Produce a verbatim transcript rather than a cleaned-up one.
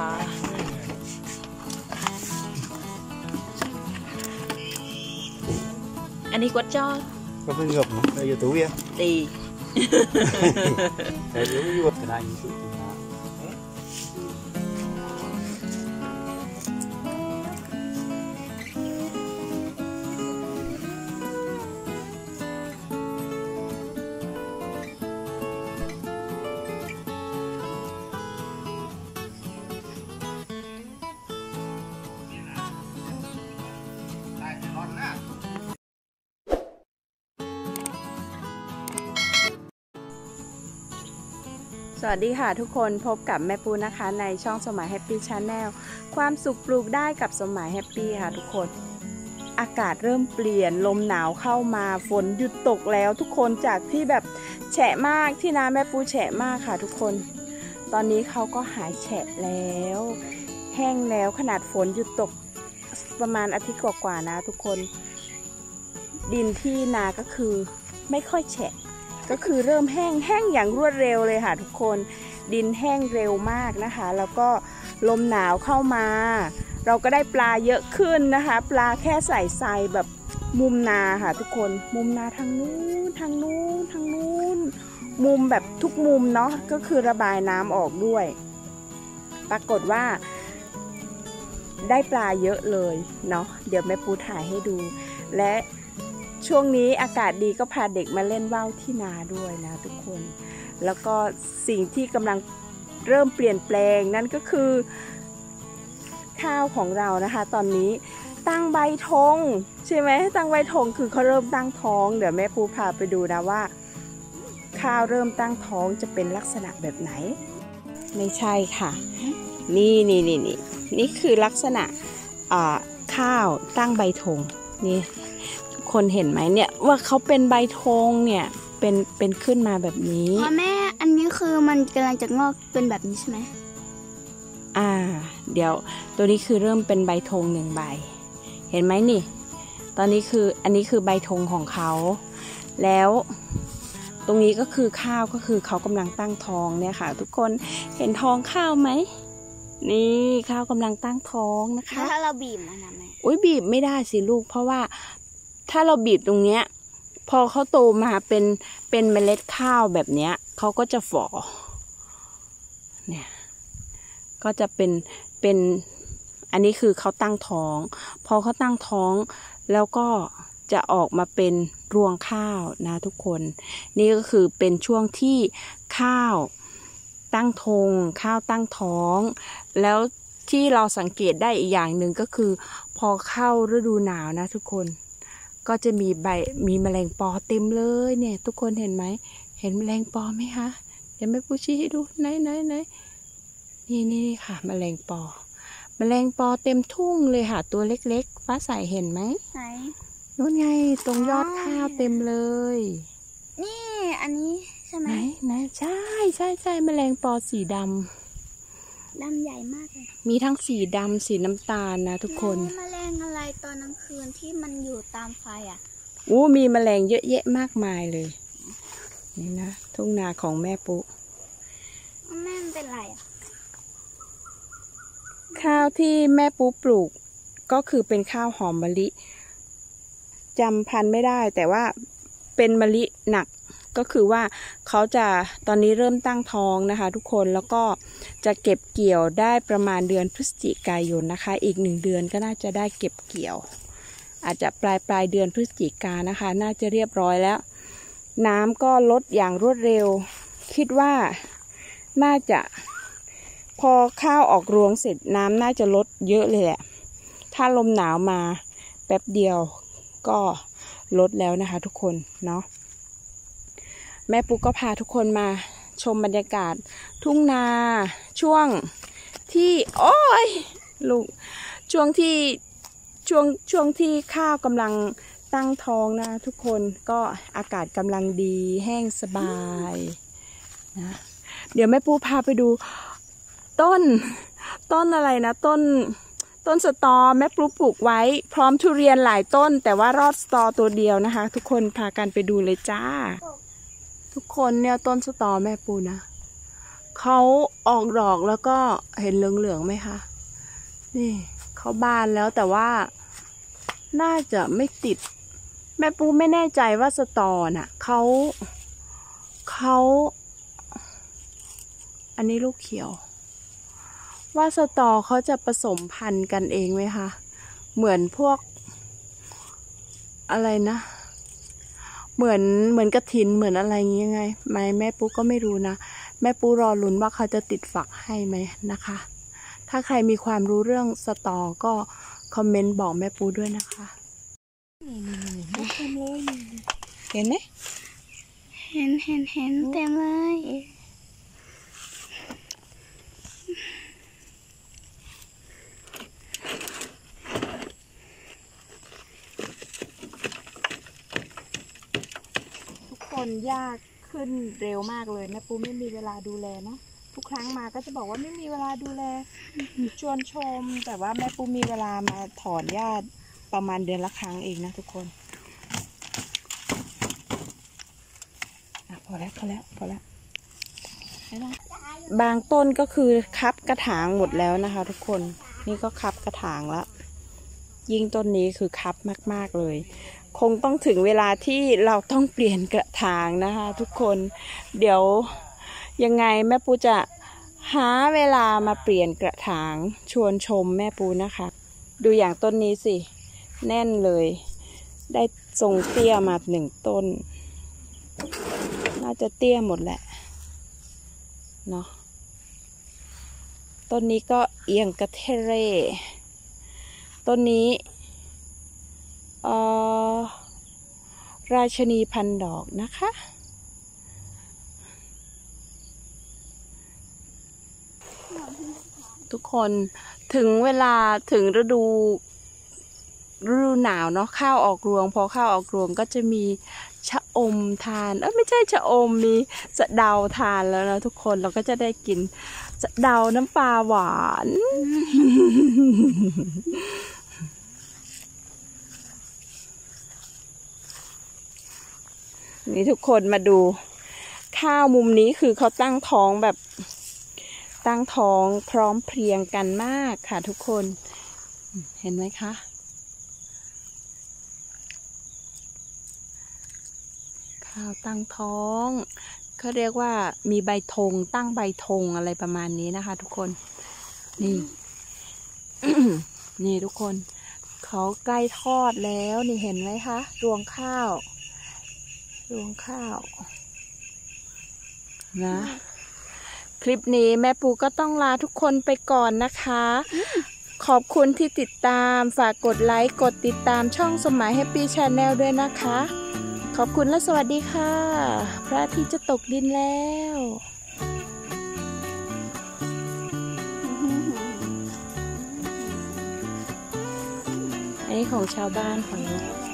อันนี้กวดจ้อก็เพิ่งเกือบนะในยูทูบอ่ะตีแต่ยูทูบขนาดนี้สุดสวัสดีค่ะทุกคนพบกับแม่ปูนะคะในช่องสมัยแฮปปี้ชาแนลความสุขปลูกได้กับสมัยแฮปปี้ค่ะทุกคนอากาศเริ่มเปลี่ยนลมหนาวเข้ามาฝนหยุดตกแล้วทุกคนจากที่แบบแฉะมากที่นาแม่ปูแฉะมากค่ะทุกคนตอนนี้เขาก็หายแฉะแล้วแห้งแล้วขนาดฝนหยุดตกประมาณอาทิตย์กว่าๆนะทุกคนดินที่นาก็คือไม่ค่อยแฉะก็คือเริ่มแห้งแห้งอย่างรวดเร็วเลยค่ะทุกคนดินแห้งเร็วมากนะคะแล้วก็ลมหนาวเข้ามาเราก็ได้ปลาเยอะขึ้นนะคะปลาแค่ใส่ทรายแบบมุมนาค่ะทุกคนมุมนาทางนู้นทางนู้นทางนู้นมุมแบบทุกมุมเนาะก็คือระบายน้ำออกด้วยปรากฏว่าได้ปลาเยอะเลยเนาะเดี๋ยวแม่ปูถ่ายให้ดูและช่วงนี้อากาศดีก็พาเด็กมาเล่นว่าวที่นาด้วยนะทุกคนแล้วก็สิ่งที่กำลังเริ่มเปลี่ยนแปลงนั่นก็คือข้าวของเรานะคะตอนนี้ตั้งใบธงใช่ไหมตั้งใบธงคือเขาเริ่มตั้งท้องเดี๋ยวแม่ปูพาไปดูนะว่าข้าวเริ่มตั้งท้องจะเป็นลักษณะแบบไหนไม่ใช่ค่ะนี่นี่นี่นี่นี่คือลักษณะข้าวตั้งใบธงนี่คนเห็นไหมเนี่ยว่าเขาเป็นใบธงเนี่ยเป็นเป็นขึ้นมาแบบนี้พ่อแม่อันนี้คือมันกำลังจะงอกเป็นแบบนี้ใช่ไหมอ่าเดี๋ยวตัวนี้คือเริ่มเป็นใบธงหนึ่งใบเห็นไหมนี่ตอนนี้คืออันนี้คือใบธงของเขาแล้วตรงนี้ก็คือข้าวก็คือเขากำลังตั้งท้องเนี่ยค่ะทุกคนเห็นท้องข้าวไหมนี่ข้าวกำลังตั้งท้องนะคะถ้าเราบีบมันนะแม่อุ้ยบีบไม่ได้สิลูกเพราะว่าถ้าเราบีบตรงเนี้ยพอเขาโตมาเป็นเป็นเมล็ดข้าวแบบเนี้ยเขาก็จะฝ่อเนี่ยก็จะเป็นเป็นอันนี้คือเขาตั้งท้องพอเขาตั้งท้องแล้วก็จะออกมาเป็นรวงข้าวนะทุกคนนี่ก็คือเป็นช่วงที่ข้าวตั้งธงข้าวตั้งท้องแล้วที่เราสังเกตได้อีกอย่างหนึ่งก็คือพอเข้าฤดูหนาวนะทุกคนก็จะมีใบมีแมลงปอเต็มเลยเนี่ยทุกคนเห็นไหมเห็นแมลงปอไหมคะเดี๋ยวแม่ปูชี้ให้ดูไหนไหนไหนนี่นี่ค่ะแมลงปอแมลงปอเต็มทุ่งเลยค่ะตัวเล็กๆฟ้าใสเห็นไหมไหนนู่นไงตรงยอดข้าวเต็มเลยนี่อันนี้ใช่ไหมไหนไหนใช่ใช่ใช่แมลงปอสีดำดำใหญ่มากเลยมีทั้งสีดำสีน้ำตาลนะทุกคนแมลงอะไรตอนกลางคืนที่มันอยู่ตามไฟอ่ะโอ้มีแมลงเยอะแยะมากมายเลยนี่นะทุ่งนาของแม่ปุ๊แม่เป็นไรอ่ะข้าวที่แม่ปุ๊ปลูกก็คือเป็นข้าวหอมมะลิจำพันธุ์ไม่ได้แต่ว่าเป็นมะลิหนักก็คือว่าเขาจะตอนนี้เริ่มตั้งท้องนะคะทุกคนแล้วก็จะเก็บเกี่ยวได้ประมาณเดือนพฤศจิกายนนะคะอีกหนึ่งเดือนก็น่าจะได้เก็บเกี่ยวอาจจะปลายปลายเดือนพฤศจิกายนนะคะน่าจะเรียบร้อยแล้วน้ำก็ลดอย่างรวดเร็วคิดว่าน่าจะพอข้าวออกรวงเสร็จน้ำน่าจะลดเยอะเลยแหละถ้าลมหนาวมาแป๊บเดียวก็ลดแล้วนะคะทุกคนเนาะแม่ปุ๊กก็พาทุกคนมาชมบรรยากาศทุ่งนาช่วงที่โอ้ยลูกช่วงที่ช่วงช่วงที่ข้าวกำลังตั้งท้องนะทุกคนก็อากาศกำลังดีแห้งสบายนะเดี๋ยวแม่ปุ๊พาไปดูต้นต้นอะไรนะต้นต้นสตอแม่ปุ๊ปลูกไว้พร้อมทุเรียนหลายต้นแต่ว่ารอดสตอตัวเดียวนะคะทุกคนพากันไปดูเลยจ้าทุกคนเนี่ยต้นสตอแม่ปูนะเขาออกดอกแล้วก็เห็นเหลืองๆไหมคะนี่เขาบานแล้วแต่ว่าน่าจะไม่ติดแม่ปูไม่แน่ใจว่าสตอน่ะเขาเขาอันนี้ลูกเขียวว่าสตอเขาจะผสมพันธุ์กันเองไหมคะเหมือนพวกอะไรนะเหมือนเหมือนกระถินเหมือนอะไรอย่างเงี้ยไงไม่แม่ปูก็ไม่รู้นะแม่ปูรอลุ้นว่าเขาจะติดฝักให้ไหมนะคะถ้าใครมีความรู้เรื่องสตอก็คอมเมนต์บอกแม่ปูด้วยนะคะเห็นไหมเห็นเห็นเห็นเต็มเลยทุกคนยากขึ้นเร็วมากเลยแม่ปูไม่มีเวลาดูแลเนาะทุกครั้งมาก็จะบอกว่าไม่มีเวลาดูแลชวนชมแต่ว่าแม่ปูมีเวลามาถอนหญ้าประมาณเดือนละครั้งเองนะทุกคนอ่ะพอแล้วพอแล้วพอแล้วบางต้นก็คือคับกระถางหมดแล้วนะคะทุกคนนี่ก็คับกระถางแล้วยิ่งต้นนี้คือคับมากๆเลยคงต้องถึงเวลาที่เราต้องเปลี่ยนกระถางนะคะทุกคนเดี๋ยวยังไงแม่ปูจะหาเวลามาเปลี่ยนกระถางชวนชมแม่ปูนะคะดูอย่างต้นนี้สิแน่นเลยได้ทรงเตี้ยมาหนึ่งต้นน่าจะเตี้ยหมดแหละเนาะต้นนี้ก็เอียงกระเทเร่ต้นนี้เอ่อราชนีพันดอกนะคะทุกคนถึงเวลาถึงฤดูฤดูหนาวเนาะข้าวออกรวงพอข้าวออกรวงก็จะมีชะอมทานเออไม่ใช่ชะอมมีสะเดาทานแล้วนะทุกคนเราก็จะได้กินสะเดาน้ำปลาหวานนี่ทุกคนมาดูข้าวมุมนี้คือเขาตั้งท้องแบบตั้งท้องพร้อมเพรียงกันมากค่ะทุกคนเห็นไหมคะข้าวตั้งท้องเขาเรียกว่ามีใบธงตั้งใบธงอะไรประมาณนี้นะคะทุกคนนี่ นี่ทุกคนเขาใกล้ทอดแล้วนี่เห็นไหมคะรวงข้าวรวงข้าวนะคลิปนี้แม่ปูก็ต้องลาทุกคนไปก่อนนะคะขอบคุณที่ติดตามฝากกดไลค์กดติดตามช่องสมัยแฮปปี้ชาแนลด้วยนะคะขอบคุณและสวัสดีค่ะพระอาทิตย์จะตกดินแล้วอันนี้ของชาวบ้านฝั่งนี้